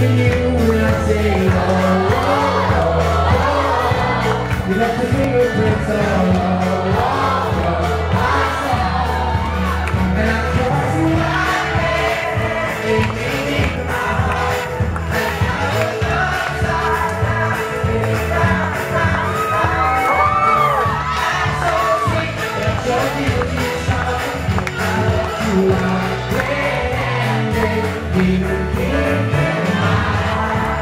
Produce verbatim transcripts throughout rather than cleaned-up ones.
in you when I say oh, oh, oh, oh. You left the fingerprints all over my soul, and I cross you out there, it made me in my heart, and I was upside down, it's round and round and round. I'm so sweet, that your beauty is something I love you out there, and then you keep in my heart.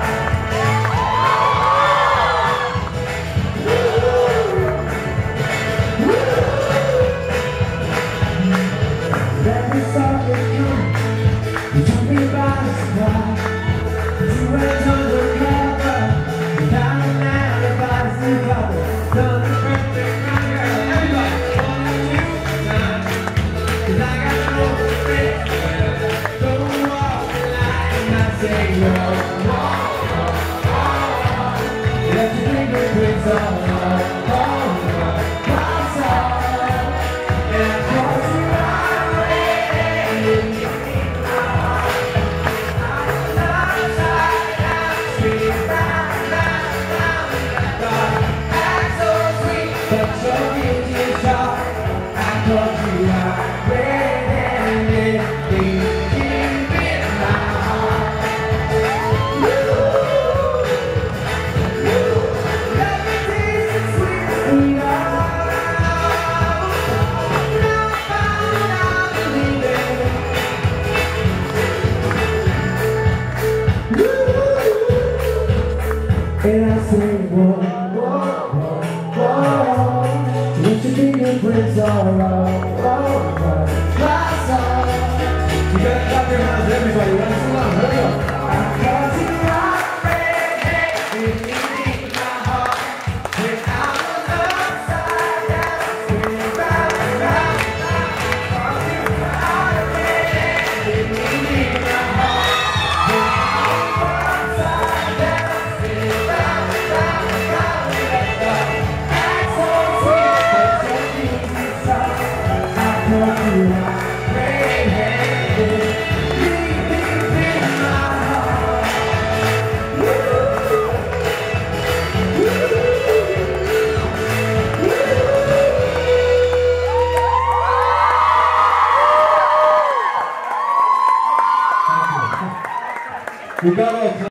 Let me start with you. You told me about a surprise. You went undercover. Without an alibi, sleep over. Done the perfect right, girl. Everybody, one, two, nine. Cause I got no respect. Don't walk the line and I say, whoa, whoa, whoa. You left your fingerprints all over my soul, and I cross you out. But your beauty is sharp, I caught you out red-handed, deep in my heart. Woo! Woo! Let me taste the sweet, sweet love. Now I found out I believe it. Woo! And I say, whoa, whoa, whoa, whoa. Let your fingerprints all over my soul. You gotta clap your hands, everybody. Run this along. Hurry up. I caught you out red-handed, deep in my heart. When I was upside down, spinning round and round and round. I caught you out red-handed, deep in my heart. When I was upside down, spinning round and round and round. That's so sweet. We got all